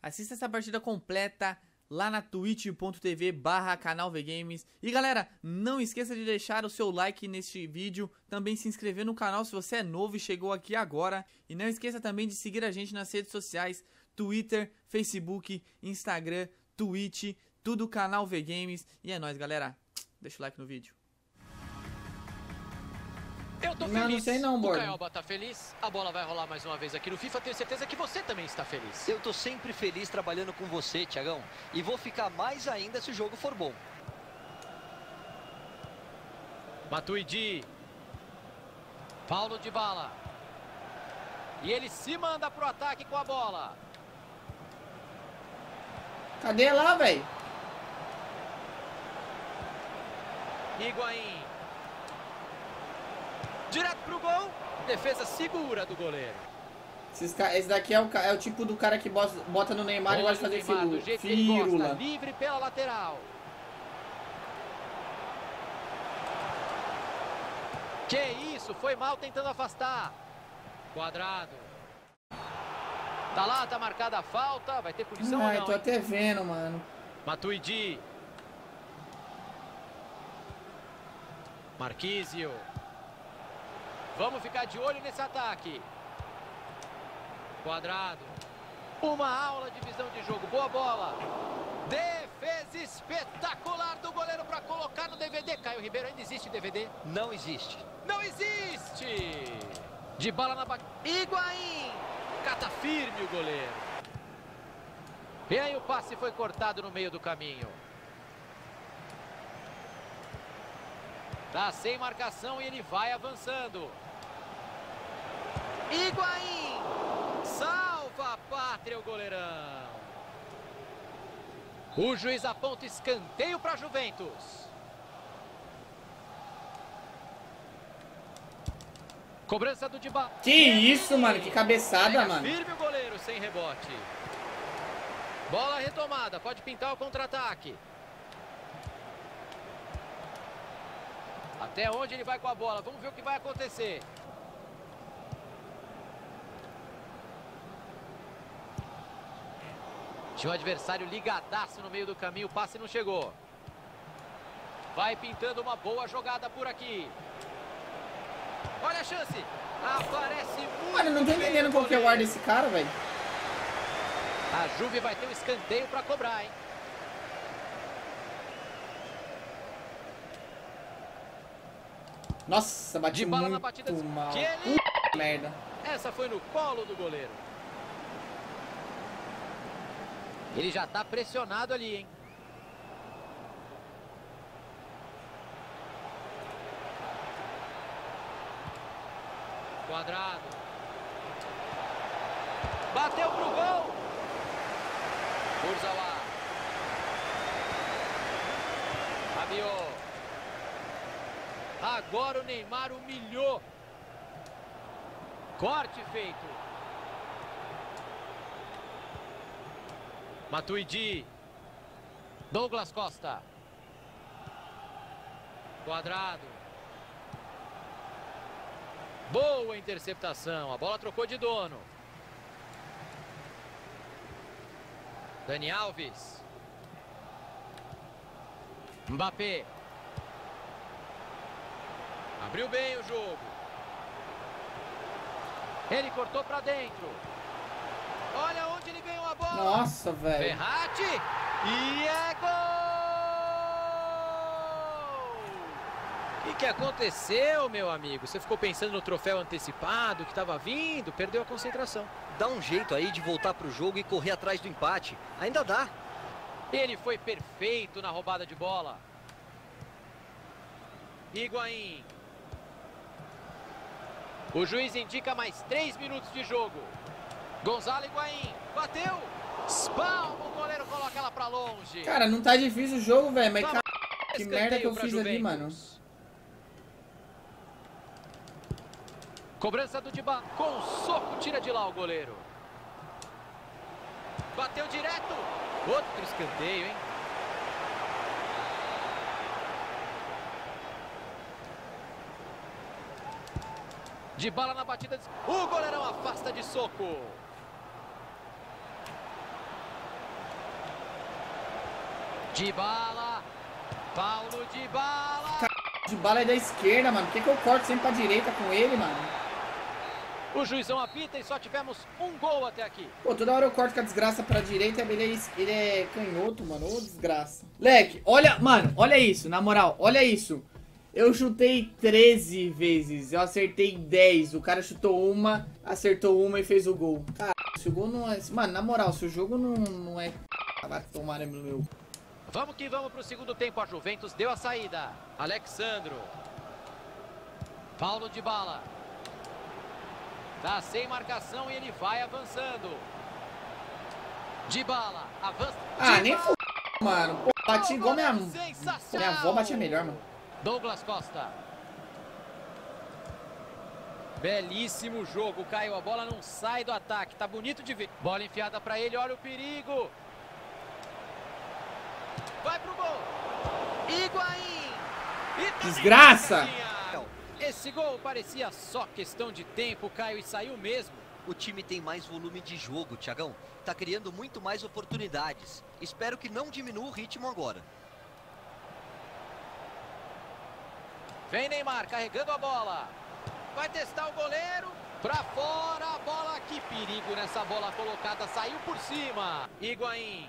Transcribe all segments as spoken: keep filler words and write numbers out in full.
Assista essa partida completa lá na twitch ponto tv barra canal V Games. E galera, não esqueça de deixar o seu like neste vídeo, também se inscrever no canal se você é novo e chegou aqui agora. E não esqueça também de seguir a gente nas redes sociais, Twitter, Facebook, Instagram, Twitch, tudo canal V Games. E é nóis, galera, deixa o like no vídeo. Eu tô não, feliz, não sei não, o Caioba tá feliz, a bola vai rolar mais uma vez aqui no FIFA, tenho certeza que você também está feliz. Eu tô sempre feliz trabalhando com você, Thiagão, e vou ficar mais ainda se o jogo for bom. Matuidi, Paulo Dybala, e ele se manda pro ataque com a bola. Cadê lá, velho? Higuaín. Direto pro gol, defesa segura do goleiro. Esses, esse daqui é o, é o tipo do cara que bota no Neymar e gosta de fazer Neymar, firu, firula. Livre pela lateral. Que isso, foi mal tentando afastar. Quadrado. Tá lá, tá marcada a falta, vai ter punição Ai, ou não? tô hein? até vendo, mano. Matuidi. Marquísio. Vamos ficar de olho nesse ataque. Quadrado. Uma aula de visão de jogo. Boa bola. Defesa espetacular do goleiro para colocar no D V D. Caio Ribeiro, ainda existe D V D? Não existe. Não existe. Dybala na batida. Higuaín. Cata firme o goleiro. E aí o passe foi cortado no meio do caminho. Tá sem marcação e ele vai avançando. Higuaín. Salva a pátria o goleirão. O juiz aponta escanteio para Juventus. Cobrança do Dybala. Que isso, mano? Que cabeçada, Pega mano. firme o goleiro sem rebote. Bola retomada. Pode pintar o contra-ataque. Até onde ele vai com a bola? Vamos ver o que vai acontecer. Tinha o adversário ligadaço no meio do caminho. O passe não chegou. Vai pintando uma boa jogada por aqui. Olha a chance. Aparece muito. Mano, eu não tô entendendo qual que é o ar desse cara, velho. A Juve vai ter um escanteio para cobrar, hein? Nossa, bati Dybala muito na batida de... mal. Que ele... Puta merda. Essa foi no colo do goleiro. Ele já tá pressionado ali, hein? Quadrado. Bateu pro gol. Kurzawa. Rabiot. Agora o Neymar humilhou. Corte feito. Matuidi. Douglas Costa. Quadrado. Boa interceptação. A bola trocou de dono. Dani Alves. Mbappé. Abriu bem o jogo. Ele cortou para dentro. Olha onde ele ganhou a bola. Nossa, velho. Verratti. E é gol! O que, que aconteceu, meu amigo? Você ficou pensando no troféu antecipado que estava vindo, perdeu a concentração. Dá um jeito aí de voltar pro jogo e correr atrás do empate. Ainda dá. Ele foi perfeito na roubada de bola. Higuaín. O juiz indica mais três minutos de jogo. Gonzalo Higuaín. Bateu. Espalma, o goleiro coloca ela pra longe. Cara, não tá difícil o jogo, velho. Mas cara, que Escanteio merda que eu pra fiz ali, Juventus. mano. Cobrança do Dybala. Com um soco, tira de lá o goleiro. Bateu direto. Outro escanteio, hein? Dybala na batida. O goleirão afasta de soco. Dybala. Paulo Dybala. De bala é da esquerda, mano. Por que, que eu corto sempre pra direita com ele, mano? O juizão apita e só tivemos um gol até aqui. Pô, toda hora eu corto com a desgraça pra direita, ele é, ele é canhoto, mano. Ô, desgraça. Leque, olha, mano, olha isso, na moral, olha isso. Eu chutei treze vezes, eu acertei dez. O cara chutou uma, acertou uma e fez o gol. Cara, se o gol não é... Mano, na moral, se o jogo não, não é... Vai tomar no meu... Vamos que vamos pro segundo tempo. A Juventus deu a saída. Alexandro. Paulo Dybala. Tá sem marcação e ele vai avançando. Dybala. Avança. Ah, Dybala. nem f... mano. Pô, bati igual minha... Minha avó batia melhor, mano. Douglas Costa. Belíssimo jogo, Caio. A bola não sai do ataque. Tá bonito de ver. Bola enfiada pra ele. Olha o perigo. Vai pro gol. Higuaín. E desgraça. Esse gol parecia só questão de tempo, Caio, e saiu mesmo. O time tem mais volume de jogo, Thiagão. Tá criando muito mais oportunidades. Espero que não diminua o ritmo agora. Vem Neymar carregando a bola. Vai testar o goleiro. Pra fora a bola. Que perigo nessa bola colocada. Saiu por cima. Higuaín.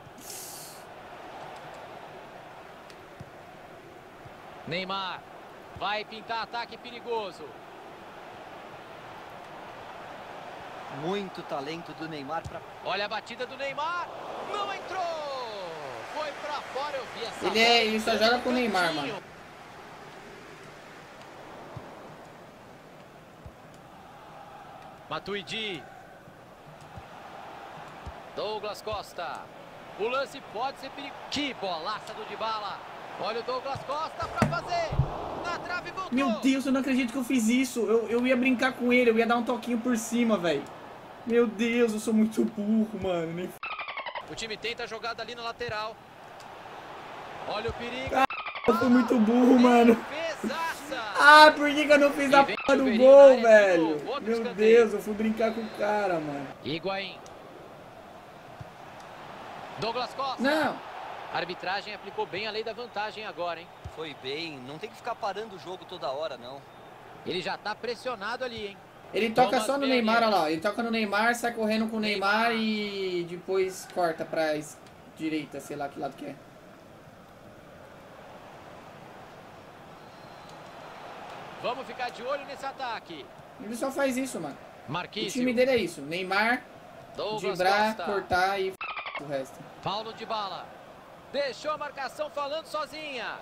Neymar. Vai pintar ataque perigoso. Muito talento do Neymar. Pra... Olha a batida do Neymar. Não entrou. Foi pra fora. Eu vi essa Ele, é, ele só joga com o Neymar, mano. Matuidi. Douglas Costa. O lance pode ser perigoso. Que bolaça do Dybala. Olha o Douglas Costa pra fazer. Na trave voltou. Meu Deus, eu não acredito que eu fiz isso. Eu, eu ia brincar com ele, eu ia dar um toquinho por cima, velho. Meu Deus, eu sou muito burro, mano. Nem... O time tenta a jogada ali na lateral. Olha o perigo. Eu fui muito burro, mano. Defesaça. Ah, por que, que eu não fiz a porra do gol, velho? Meu Deus, eu fui brincar com o cara, mano. Higuaín. Douglas Costa. Não. A arbitragem aplicou bem a lei da vantagem agora, hein? Foi bem. Não tem que ficar parando o jogo toda hora, não. Ele já tá pressionado ali, hein? Ele toca Thomas só no Meunier. Neymar, olha lá. Ele toca no Neymar, sai correndo com o Neymar, Neymar e depois corta pra direita, sei lá que lado que é. Vamos ficar de olho nesse ataque. Ele só faz isso, mano. Marquinhos. O time dele é isso. Neymar, driblar, cortar e f... o resto. Paulo Dybala. Deixou a marcação falando sozinha.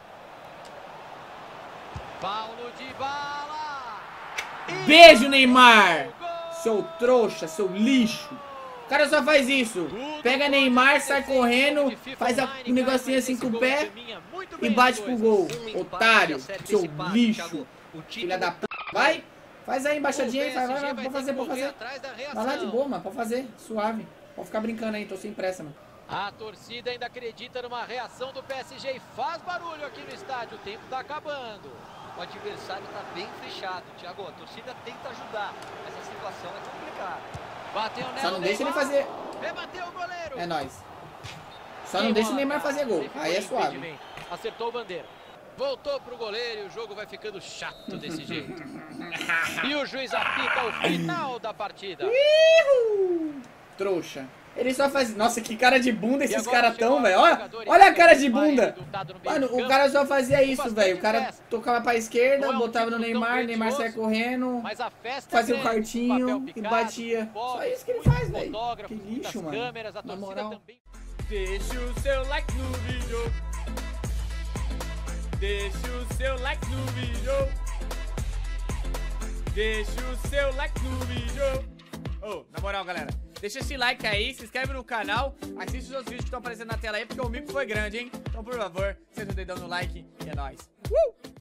Paulo Dybala. Beijo, Neymar! Seu trouxa, seu lixo. O cara só faz isso. Pega Neymar, sai correndo, faz um negocinho assim com o pé e bate pro gol. Otário, seu lixo. Filha da p... Vai, faz aí embaixadinha aí, vai, vai, vai, pode fazer, pode fazer. Vai lá de boa, mano, pode fazer, suave. Pode ficar brincando aí, tô sem pressa, mano. A torcida ainda acredita numa reação do P S G e faz barulho aqui no estádio. O tempo tá acabando. O adversário tá bem fechado, Thiago. A torcida tenta ajudar, mas a situação é complicada. Bateu Só não deixa ele fazer. Rebateu o goleiro. É nóis. Só não deixa o Neymar fazer gol. Aí é suave. Acertou o bandeira. Voltou pro goleiro e o jogo vai ficando chato desse jeito. E o juiz apita o final da partida. Ihu! Trouxa. Ele só faz... Nossa, que cara de bunda esses caras tão, velho. Olha, olha a cara de bunda. Mano, o cara só fazia isso, velho. O cara tocava pra esquerda, botava no Neymar, Neymar saia correndo, fazia um quartinho e batia. Só isso que ele faz, velho. Que lixo, mano. Na moral. Deixa o seu like no vídeo. Deixa o seu like no vídeo. Deixa o seu like no vídeo. Oh, na moral, galera, deixa esse like aí, se inscreve no canal, assiste os outros vídeos que estão aparecendo na tela aí, porque o mico foi grande, hein? Então, por favor, senta o dedão no like e é nóis. Uh!